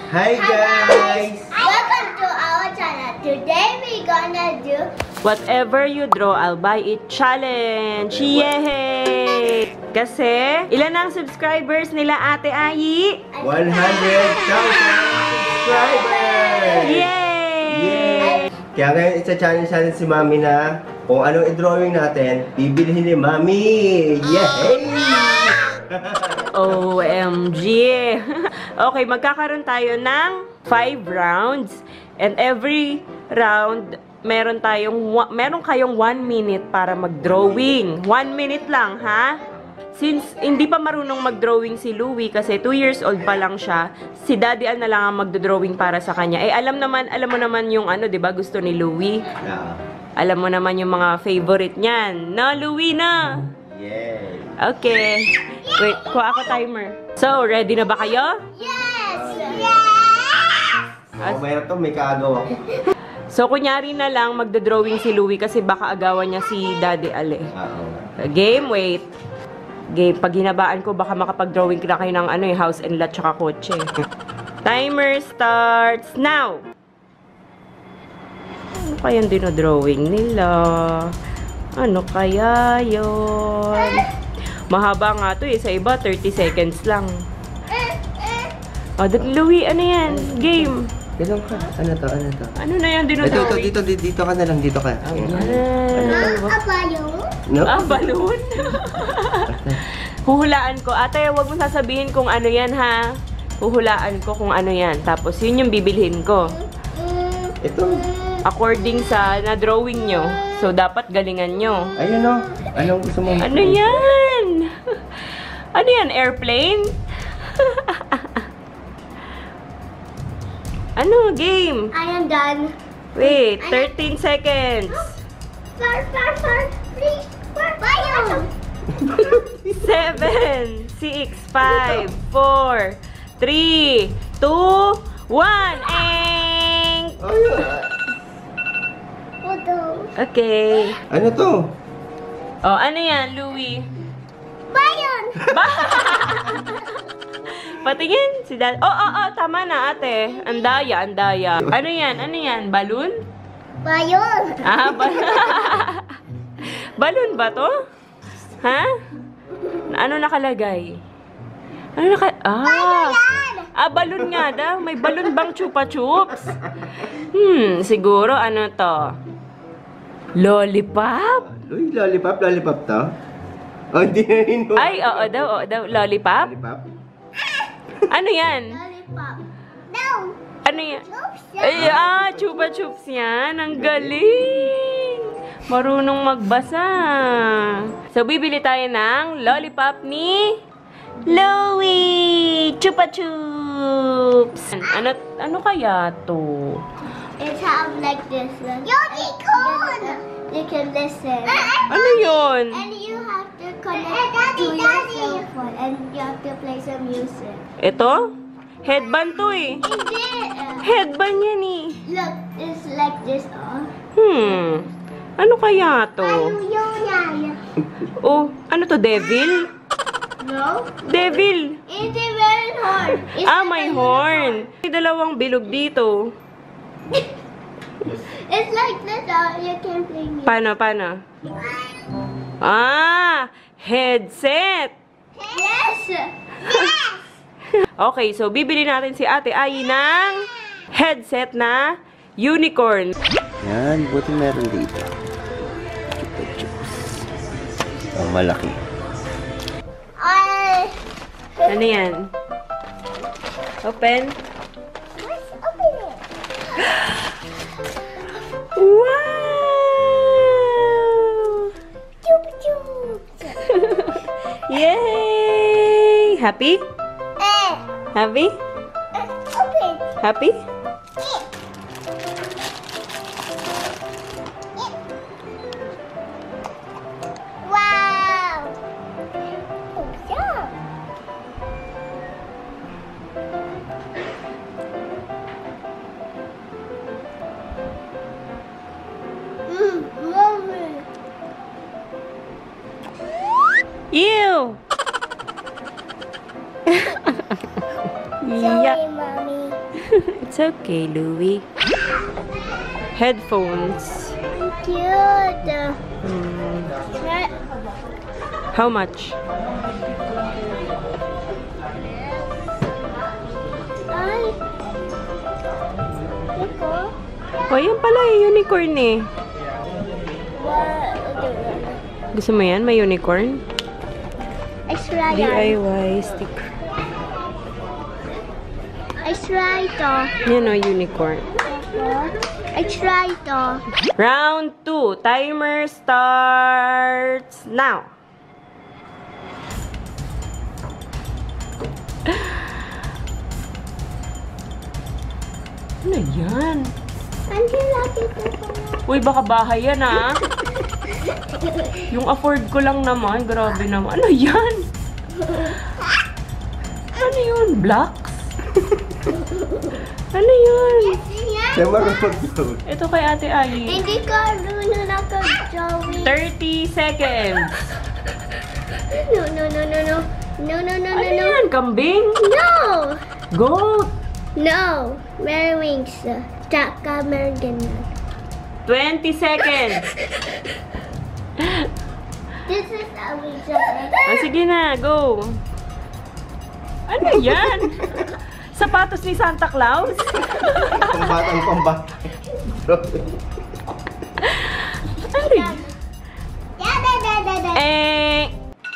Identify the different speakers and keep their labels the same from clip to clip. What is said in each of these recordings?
Speaker 1: Hi guys!
Speaker 2: Welcome to our channel. Today we're gonna do
Speaker 3: Whatever you draw, I'll buy it challenge! Yay! Kasi, ilan ang subscribers nila Ate Ayi?
Speaker 1: 100,000 subscribers!
Speaker 3: Yay!
Speaker 1: Kaya ngayon isa-challenge natin si Mami na kung anong i-drawing natin, bibilihin ni Mami! Yay!
Speaker 3: OMG! Okay, magkakaroon tayo ng 5 rounds. And every round, meron kayong 1 minute para mag-drawing. 1 minute lang, ha? Since hindi pa marunong mag-drawing si Louie kasi 2 years old pa lang siya, si Daddy Al na lang ang mag-drawing para sa kanya. Eh, alam mo naman yung ano, 'di ba? Gusto ni Louie.
Speaker 1: Yeah.
Speaker 3: Alam mo naman yung mga favorite niyan. No, Louie na.
Speaker 1: Yay!
Speaker 3: Okay. Wait, kuha ako timer. So, ready na ba kayo?
Speaker 2: yes!
Speaker 1: Oh, mayroon to, may kaagaw ako.
Speaker 3: So, kunyari na lang magdo-drawing si Louie kasi baka agawan niya si Daddy Ale. Game, wait. Game, pag hinabaan ko, baka makapag-drawing na kayo ng house and lot tsaka kotse. Timer starts now! Ano kayang dinodrawing nila? Ano kaya yun? Mahaba nga to eh. Sa iba, 30 seconds lang. Oh, Louie, ano yan? Game.
Speaker 1: Ganun ka. Ano to?
Speaker 3: Ano na yan dinodrawing?
Speaker 1: Dito ka na lang. Dito ka.
Speaker 2: A balloon?
Speaker 1: No?
Speaker 3: Ah, balloon? Huhulaan ko. Ate, huwag mo sasabihin kung ano yan, ha? Huhulaan ko kung ano yan. Tapos, yun yung bibilhin ko.
Speaker 1: Ito.
Speaker 3: According sa na-drawing nyo. So, dapat galingan nyo.
Speaker 1: Ayun o. Anong gusto mo?
Speaker 3: Ano yan? Ano yan? Airplane? Ano? Game?
Speaker 2: I am done.
Speaker 3: Wait, 13 seconds.
Speaker 2: Please. Balloon.
Speaker 3: 7, 6, 5, 4, 3, 2, 1. Eng! Okay.
Speaker 1: Ano to?
Speaker 3: Oh, ano yan, Louie?
Speaker 2: Balloon.
Speaker 3: Patingin si Dad. Oh, tama na, ate. Andaya. Ano yan? Balloon?
Speaker 2: Balloon.
Speaker 3: Ah, balloon ba to? Ha? Ano nakalagay? Balloon nga daw. May balloon bang chupa chups? Siguro ano to? Lollipop?
Speaker 1: Uy, lollipop to? Oh, hindi na rin.
Speaker 3: Ay, oo daw. Lollipop?
Speaker 1: Lollipop?
Speaker 3: Ano yan?
Speaker 2: Lollipop. No.
Speaker 3: Ano yan? Ay, chupa chups yan. Ang galing. Marunong magbasa. So, bibili tayo ng lollipop ni Louie. Chupa chups. Ano kaya to?
Speaker 2: It sounds like this. Unicorn. You can listen.
Speaker 3: Ano yun?
Speaker 2: And you have to connect to your cell phone and you have to play some music.
Speaker 3: Ito? Headband to eh.
Speaker 2: Hindi.
Speaker 3: Headband yan eh.
Speaker 2: Look, it's like this.
Speaker 3: Ano kaya to?
Speaker 2: Yun.
Speaker 3: Oh, ano to? Devil?
Speaker 2: No.
Speaker 3: Devil!
Speaker 2: It's a very horn.
Speaker 3: May horn. May dalawang bilog dito.
Speaker 2: It's like this. You can play music.
Speaker 3: Paano? Headset!
Speaker 2: Yes.
Speaker 3: Okay, so bibili natin si Ate Ayi ng headset na unicorn.
Speaker 1: Yan, buti meron dito. Oh, malaki.
Speaker 3: Ano yan? Open.
Speaker 2: Let's open it.
Speaker 3: Wow!
Speaker 2: Chup.
Speaker 3: Yay! Happy? Happy?
Speaker 2: Open.
Speaker 3: Happy?
Speaker 2: Wow. Oh, yeah. Mommy.
Speaker 3: Ew!
Speaker 2: Sorry, Mommy.
Speaker 3: It's okay, Louie. Headphones.
Speaker 2: Cute.
Speaker 3: How much?
Speaker 2: Ay. Ito.
Speaker 3: Oh, yan pala unicorn eh. Gusto mo yan? May unicorn?
Speaker 2: Extra yan.
Speaker 3: DIY sticker.
Speaker 2: Extra ito.
Speaker 3: Yan o, unicorn.
Speaker 2: Extra ito.
Speaker 3: Round 2. Timer starts now. Ano yan?
Speaker 2: Hindi natin ito.
Speaker 3: Uy, baka bahay yan ah. Yung afford ko lang naman. Grabe naman. Ano yan? Ano yun? Blocks? Ano yun?
Speaker 1: Siya marunong.
Speaker 3: Ito kay Ate Ayi.
Speaker 2: Hindi ka marunong naka-drawing.
Speaker 3: 30 seconds.
Speaker 2: No, no, no, no, no. No, no, no,
Speaker 3: Ano
Speaker 2: no, no.
Speaker 3: yan? Kambing?
Speaker 2: No!
Speaker 3: Goat?
Speaker 2: No. Mary wings. Tsaka meron ganyan.
Speaker 3: 20 seconds.
Speaker 2: This is a wings.
Speaker 3: Ah, sige na, go. Ano yan? Sapatos ni Santa Claus?
Speaker 1: Pambatang pambata.
Speaker 3: Ano yan? Eh...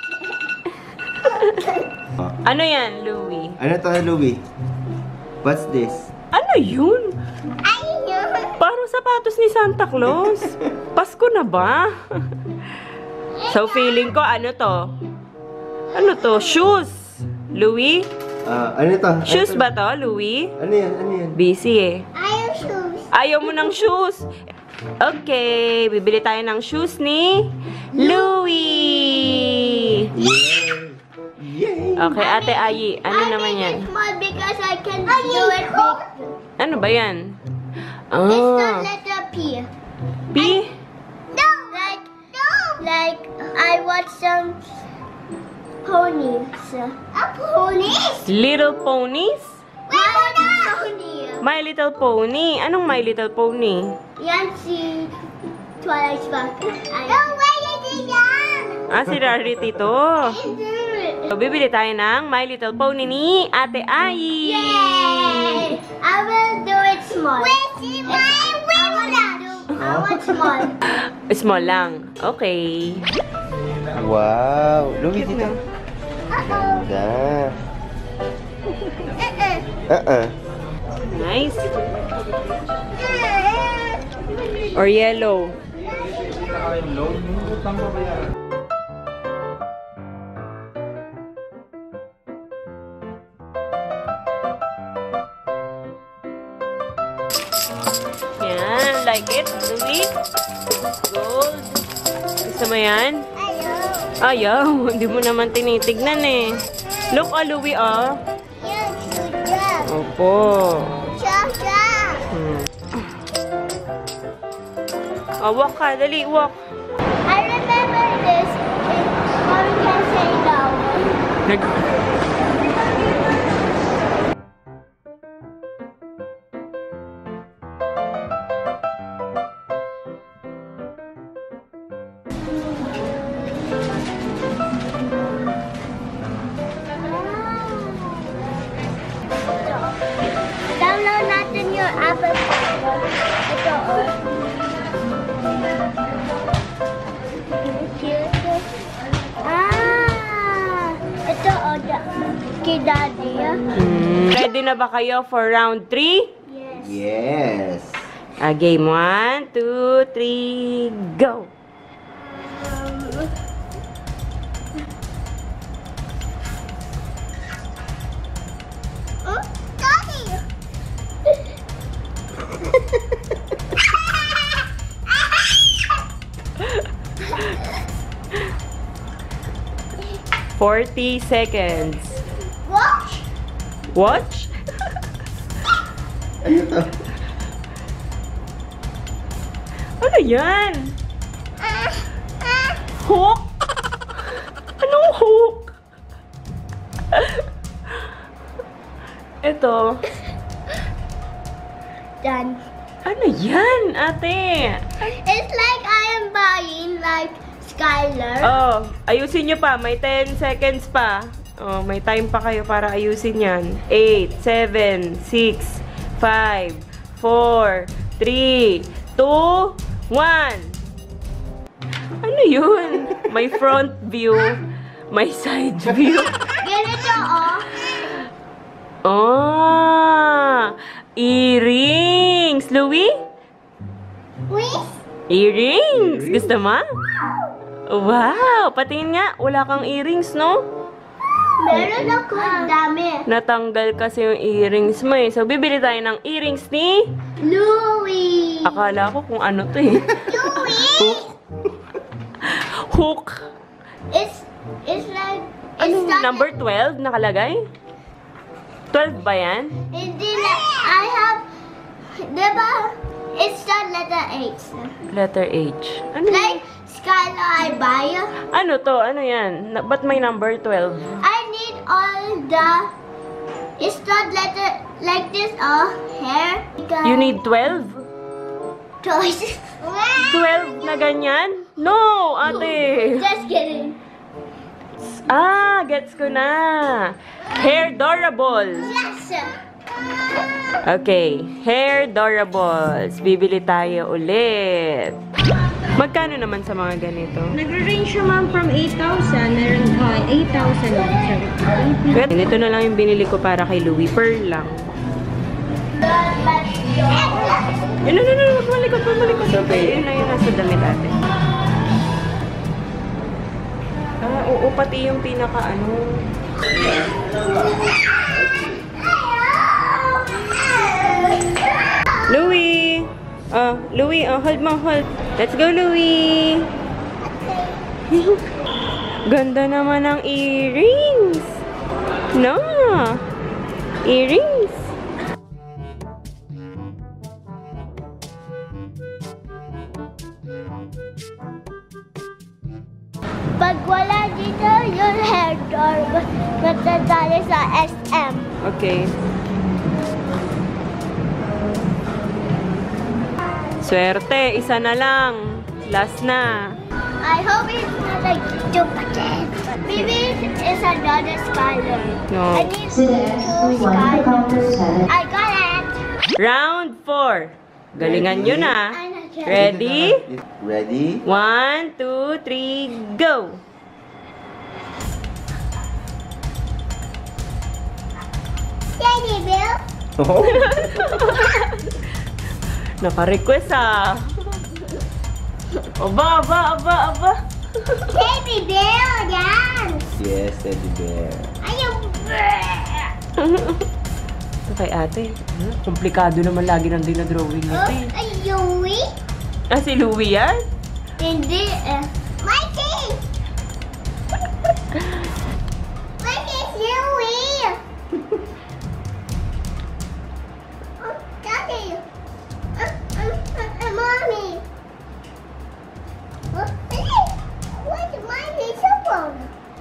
Speaker 3: Ano yan, Louie?
Speaker 1: Ano to, Louie? What's this?
Speaker 3: Ano yun? Parang sapatos ni Santa Claus. Pasko na ba? So, feeling ko, ano to? Ano to? Shoes. Louie?
Speaker 1: Ano to?
Speaker 3: Shoes ba to, Louie?
Speaker 1: Ano yan? Ano yan?
Speaker 3: Busy eh.
Speaker 2: Ayaw shoes.
Speaker 3: Ayaw mo ng shoes. Okay, bibili tayo ng shoes ni Louie.
Speaker 1: Yay! Yay!
Speaker 3: Okay, Ate Ayi, ano naman yan?
Speaker 2: I make it small because I can do it big.
Speaker 3: Ano ba yan?
Speaker 2: It's the
Speaker 3: Ah,
Speaker 2: letter P.
Speaker 3: P?
Speaker 2: No! Like, I want some ponies. A ponies?
Speaker 3: Little Ponies?
Speaker 2: Pony.
Speaker 3: My Little Pony. Anong My Little Pony?
Speaker 2: Yan si Twilight Sparkle. No, wait, hindi yan!
Speaker 3: Ah, si Rarity to. So, bibili tayo ng My Little Pony ni Ate Ayi.
Speaker 2: Yay! I will do it small. I want small.
Speaker 3: Small lang. Okay.
Speaker 1: Wow! Louie, dito.
Speaker 2: Uh-oh.
Speaker 1: Ganda.
Speaker 2: Uh-uh.
Speaker 3: Nice. Or yellow. Yan. Like it, Louie? Gold. Gusto mo yan? Ayaw. Hindi mo naman tinitignan eh. Look, Louie,
Speaker 2: Yan, sugar.
Speaker 3: Opo.
Speaker 2: Sugar.
Speaker 3: Walk ka. Dali, walk.
Speaker 2: I remember this. Mommy can say no. Download natin yung Apple Store. Ito, ito, kay Daddy.
Speaker 3: Ready na ba kayo for round 3?
Speaker 2: Yes.
Speaker 1: Yes!
Speaker 3: Game 1, 2, 3, go!
Speaker 2: Daddy!
Speaker 3: 40 seconds.
Speaker 2: Watch!
Speaker 3: Watch?
Speaker 1: Ano to?
Speaker 3: Ano yan? Hook? Anong hook? Ito.
Speaker 2: done.
Speaker 3: Ano yan, ate?
Speaker 2: It's like I am buying like Skylar.
Speaker 3: Oh, ayusin nyo pa. May 10 seconds pa. Oh, may time pa kayo para ayusin yan. 8, 7, 6, 5, 4, 3, 2, 1. Ano yun? May front view. May side view.
Speaker 2: Ganito, oh.
Speaker 3: Oh, earrings. Louie?
Speaker 2: Wait.
Speaker 3: Earrings. Gusto mo? Wow, patingin nga. Wala kang earrings, no?
Speaker 2: Meron ako dami.
Speaker 3: Natanggal kasi yung earrings mo eh. So, bibili tayo ng earrings ni...
Speaker 2: Louie.
Speaker 3: Akala ko kung ano to eh.
Speaker 2: Louie.
Speaker 3: Hook.
Speaker 2: It's like,
Speaker 3: Ano,
Speaker 2: it's not,
Speaker 3: number 12 nakalagay? 12 ba yan?
Speaker 2: hindi na, I have, diba, it's the letter H.
Speaker 3: Letter H. Ano
Speaker 2: Like, Skylar, I buy.
Speaker 3: Ano to? Ano yan? Ba't may number 12?
Speaker 2: I need all the, it's not letter, like this, hair.
Speaker 3: You need 12?
Speaker 2: Toys.
Speaker 3: 12 na ganyan? No, ate.
Speaker 2: Just kidding.
Speaker 3: Ah, gets ko na. Hair durables.
Speaker 2: Yes.
Speaker 3: Okay, hair durables. Bibili tayo ulit. Magkano naman sa mga ganito?
Speaker 4: Nagre-range siya ma'am from 8,000. Meron 8,000 lang.
Speaker 3: Ganito na lang yung binili ko para kay Louie. Pearl lang. No. Malikot. Okay, yun lang yung nasa damit ate. Ah, oo, pati yung pinaka ano. Louie! Louie, hold mo, hold. Let's go, Louie! Ganda naman ng earrings! No! Earrings!
Speaker 2: Pag wala dito yung hair door, matadali sa SM.
Speaker 3: Okay. Swerte, isa na lang. Last na.
Speaker 2: I hope it's not like Jupiter. Maybe it's another Skylar.
Speaker 3: No.
Speaker 2: I need two Skylars. I got it.
Speaker 3: Round 4. Galingan nyo na. Ready?
Speaker 1: Ready?
Speaker 3: 1, 2, 3, go!
Speaker 2: Daddy Bill.
Speaker 1: Oh.
Speaker 3: Naka-request ah. Aba.
Speaker 2: Baby Bill, dance.
Speaker 1: Yes, teddy bear.
Speaker 2: Ayaw.
Speaker 3: Ito kay ate. Komplikado naman lagi ng dinadrawing nito eh.
Speaker 2: Ayaw.
Speaker 3: Ah, si Louie yan?
Speaker 2: Hindi. Mikey. Mikey's Louie. Daddy. Mommy. What's Mommy's cell phone?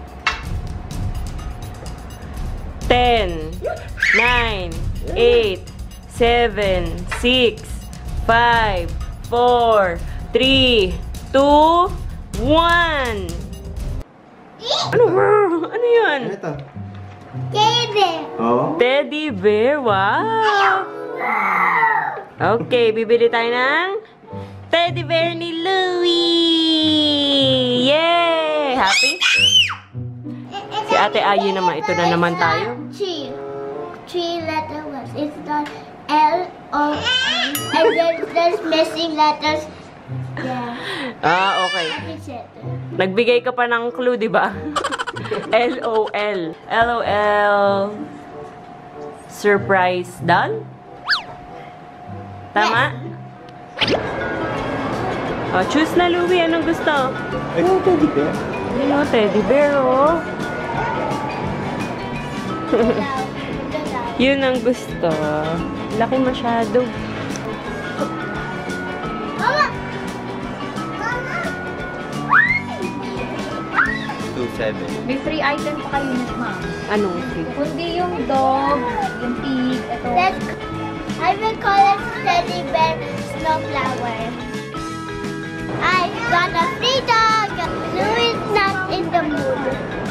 Speaker 3: 10, 9, 8, 7, 6, 5, 4, 3, 2, 1. Ano? Ano yun?
Speaker 1: Ano ito?
Speaker 2: Baby.
Speaker 1: Oh?
Speaker 3: Teddy bear. Wow! Okay, bibili tayo ng teddy bear ni Louie! Yay! Happy? Si Ate Ayi naman. Ito na naman tayo.
Speaker 2: Three letter words. It's not L-O-N. And then there's missing letters. Yeah.
Speaker 3: Ah, okay.
Speaker 2: That's it.
Speaker 3: Nagbigay ka pa ng clue, di ba? LOL. LOL. Surprise doll? Tama? Oh, choose na, Louie. Anong gusto?
Speaker 1: Ay, teddy bear.
Speaker 3: Yun o, teddy bear, oh. Yun ang gusto. Laki masyado.
Speaker 2: Mama! Mama!
Speaker 1: 2-7.
Speaker 4: May free item pa kayo net ma'am.
Speaker 3: Anong free?
Speaker 4: Kundi yung dog, yung pig, ito.
Speaker 2: I will call it flower. I got a free dog. Louis is not in the mood.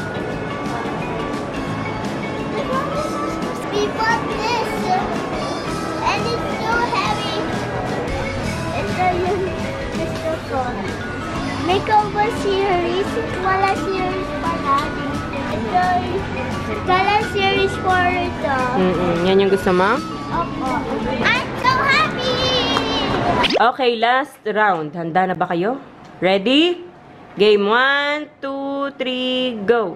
Speaker 2: We bought this, and it's so heavy. It's a Mr. Phone. Makeover series, wala series pala. Ito, wala series for ito.
Speaker 3: Yan yung gusto mo?
Speaker 2: Opo. I'm so happy!
Speaker 3: Okay, last round. Handa na ba kayo? Ready? Game 1, 2, 3, go!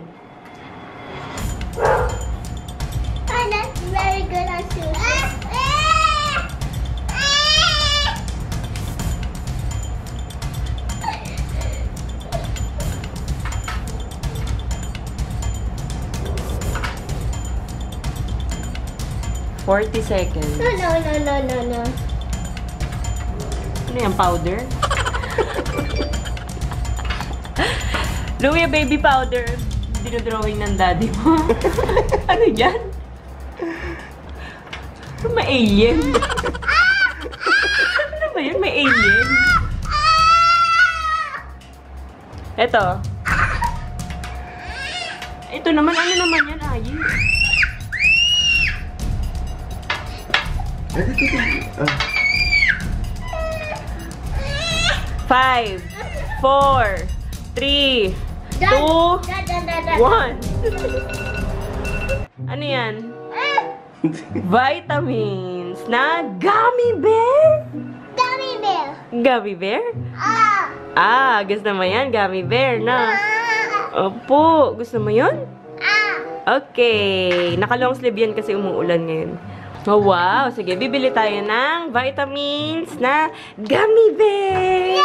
Speaker 2: I'm not very good at shoes.
Speaker 3: No. 40 seconds.
Speaker 2: No.
Speaker 3: Ano yung powder? Louie, baby powder. Dinodrawing ng daddy mo. Ano yan? May alien? Ano ba yun? May alien? Eto. Ito naman, ano naman yan, Ayi? Five, 4, 3, 2, 1. Ano yan? Vitamins na gummy bear?
Speaker 2: Gummy bear.
Speaker 3: Gummy bear? Gusto mo yan? Gummy bear na? Opo, gusto mo yun? Okay. Naka-long sleeve yan kasi umuulan ngayon. Oh, wow. Sige, bibili tayo ng vitamins na gummy bear.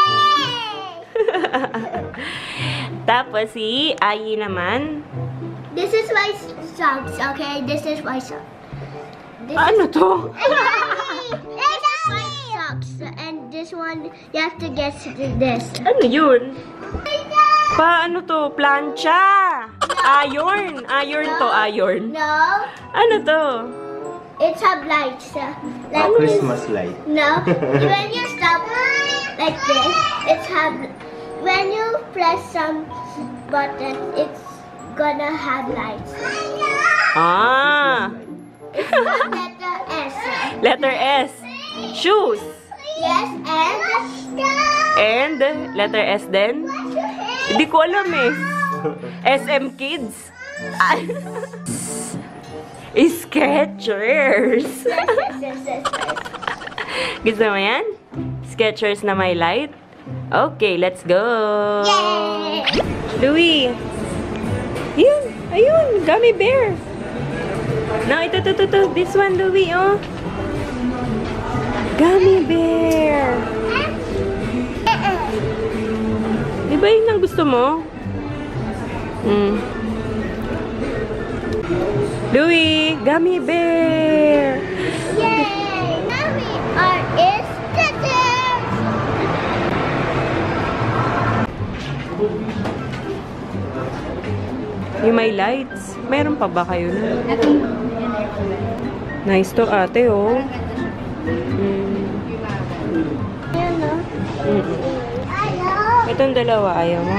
Speaker 3: Tapos si Ayi naman.
Speaker 2: This is my socks, okay? This is my socks.
Speaker 3: Ano to?
Speaker 2: This is my socks. And this one, you have to guess this.
Speaker 3: Ano yun? Paano to? Plancha! Iron! Iron to, iron.
Speaker 2: No,
Speaker 3: Ano to?
Speaker 2: it's have lights. Like
Speaker 1: Christmas light.
Speaker 2: No, when you stop like this, it's have. When you press some button, it's gonna have lights. It's letter S.
Speaker 3: Letter S. Shoes.
Speaker 2: Yes,
Speaker 3: And letter S din? Hindi ko alam eh. SM Kids. Skechers.
Speaker 2: Yes.
Speaker 3: Gusto mo yan? Skechers na may light? Okay, let's go.
Speaker 2: Yay!
Speaker 3: Louie. Yun. Ayun. Gummy bear. No, ito. This one, Louie, oh. Gummy bear. Di ba yun ang gusto mo? Louie, gummy bear.
Speaker 2: Yay! Now we are in Stitches.
Speaker 3: Yung may lights. Meron pa ba kayo na? Nice to, ate, oh.
Speaker 2: Ayan, no?
Speaker 3: Itong dalawa, ayaw mo?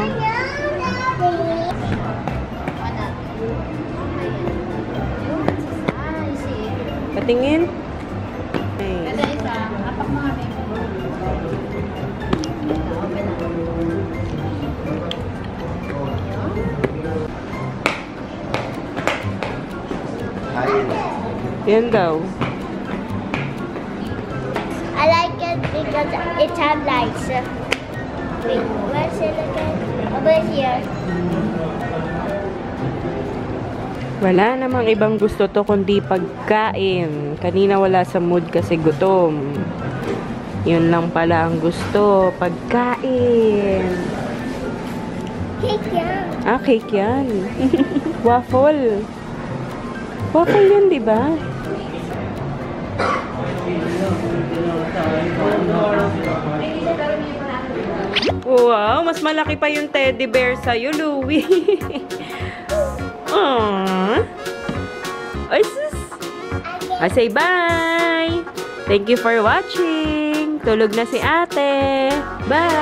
Speaker 3: Patingin. Yan daw.
Speaker 2: I like it because it has lights. Wait, where's it again? Over here.
Speaker 3: Wala namang ibang gusto to kundi pagkain. Kanina wala sa mood kasi gutom. Yun lang pala ang gusto. Pagkain.
Speaker 2: Cake yan.
Speaker 3: Cake yan. Waffle. Waffle yun, di ba? Wow, mas malaki pa yung teddy bear sa'yo, Louie. Aww. Ay, sus. I say bye. Thank you for watching. Tulog na si ate. Bye!